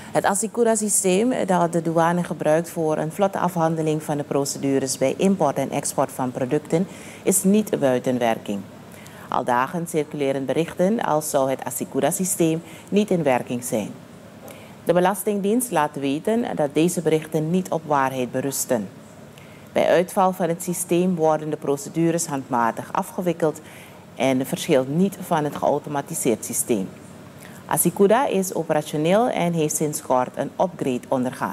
Het Assicura-systeem dat de douane gebruikt voor een vlotte afhandeling van de procedures bij import en export van producten is niet buiten werking. Al dagen circuleren berichten als zou het Assicura-systeem niet in werking zijn. De Belastingdienst laat weten dat deze berichten niet op waarheid berusten. Bij uitval van het systeem worden de procedures handmatig afgewikkeld en verschilt niet van het geautomatiseerd systeem. Assicura is operationeel en heeft sinds kort een upgrade ondergaan.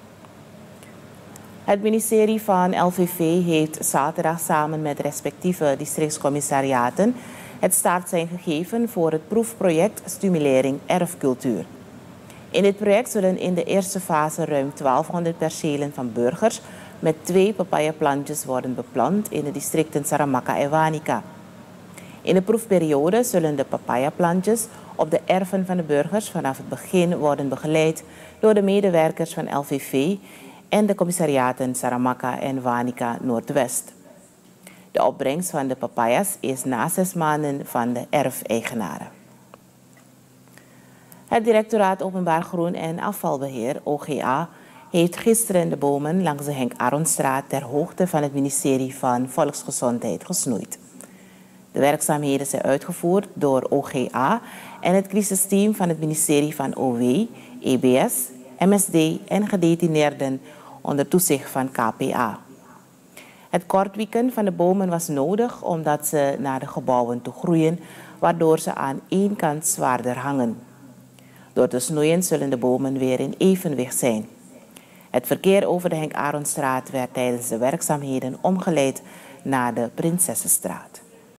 Het ministerie van LVV heeft zaterdag samen met respectieve districtscommissariaten het startsein gegeven voor het proefproject Stimulering Erfcultuur. In dit project zullen in de eerste fase ruim 1200 percelen van burgers met 2 papayaplantjes worden beplant in de districten Saramacca en Wanica. In de proefperiode zullen de papayaplantjes op de erven van de burgers vanaf het begin worden begeleid door de medewerkers van LVV en de commissariaten Saramacca en Wanica Noordwest. De opbrengst van de papayas is na 6 maanden van de erfeigenaren. Het Directoraat Openbaar Groen en Afvalbeheer, OGA, heeft gisteren de bomen langs de Henk Aronstraat ter hoogte van het ministerie van Volksgezondheid gesnoeid. De werkzaamheden zijn uitgevoerd door OGA en het crisisteam van het ministerie van OW, EBS, MSD en gedetineerden onder toezicht van KPA. Het kortwieken van de bomen was nodig omdat ze naar de gebouwen toe groeien, waardoor ze aan één kant zwaarder hangen. Door te snoeien zullen de bomen weer in evenwicht zijn. Het verkeer over de Henk Aronstraat werd tijdens de werkzaamheden omgeleid naar de Prinsessenstraat.